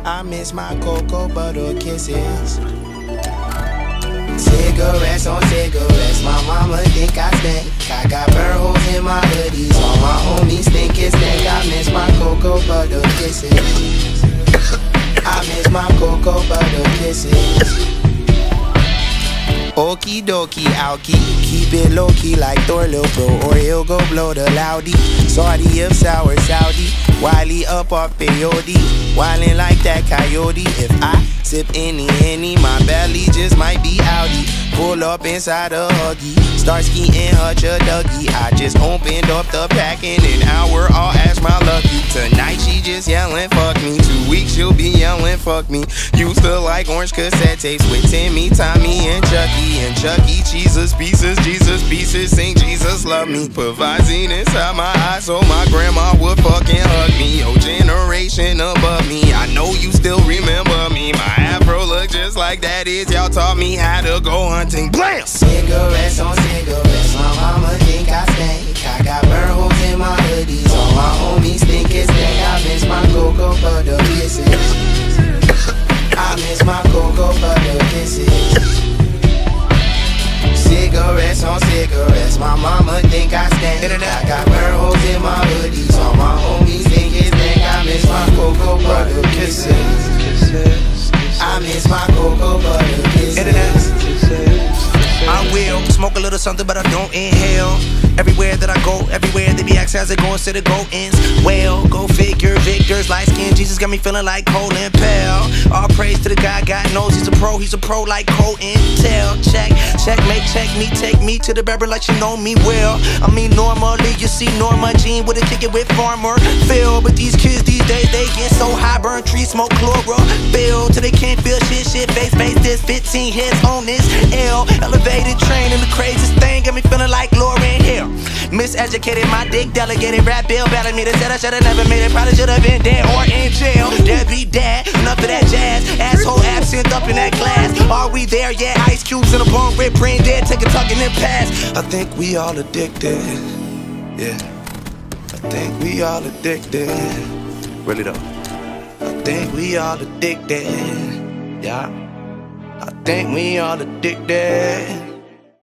I miss my cocoa butter kisses. Cigarettes on cigarettes, my mama think I stink. I got burn holes in my hoodies, all my homies think it's stank. I miss my cocoa butter kisses. I miss my cocoa butter kisses. Okie dokie, alky, keep it low key like Thor, lil' bro, or he'll go blow the loudie. Saudi of sour Saudi, Wiley up off peyote, wildin' like that coyote. If I sip any Henny, my belly just might be outie. Pull up inside a Huggy, start skiing Hutch a Dougie. I just opened up the pack in an hour, I'll ask my lucky. Tonight she just yelling fuck me, 2 weeks she'll be yelling fuck me. Used to like orange cassette tapes with Timmy, Tommy, and Chucky. And Chucky, Jesus pieces, sing Jesus love me. Put Visine inside my eyes so my grandma would fucking hug me. Your generation above me, I know you still remember me. My afro look just like that is, y'all taught me how to go hunting. Blam! Cigarettes on cigarettes, my mama think I stink. I got burn holes in my hoodies, all my homies think it's stank. I miss my cocoa butter kisses. I miss my cocoa butter kisses. Cigarettes on cigarettes, my mama think I stank. I got burn holes in my hoodies, all my homies think it's stank. I miss my cocoa butter kisses. I miss my cocoa butter kisses. I will smoke a little something, but I don't inhale. Everywhere that I go, everywhere they be asking how's it going, instead of go ins. Well, go figure, victors, light skin, Jesus got me feeling like Colin Powell. All praise to the guy, God knows he's a pro like Cole Intel. Checkmate, check me, take me to the barber like you know me well. I mean normally you see Norma Jean with a kick it with Farmer Phil, but these kids these days they get so high, burn trees, smoke chlorophyll till they can't feel shit, face this 15 hits on this L. Elevated train and the craziest thing got me feeling like Lauryn Hill. Miseducated, my dick delegated, rap bill battled me. They said I should've never made it, probably should've been dead or in jail. Deadbeat dad, enough of that jazz, asshole absinthe up in that glass. Are we there? Yeah, ice cubes in a bone, rib, brain dead, take a tuck and then pass. I think we all addicted, yeah. I think we all addicted, really though. I think we all addicted, yeah. I think we all addicted.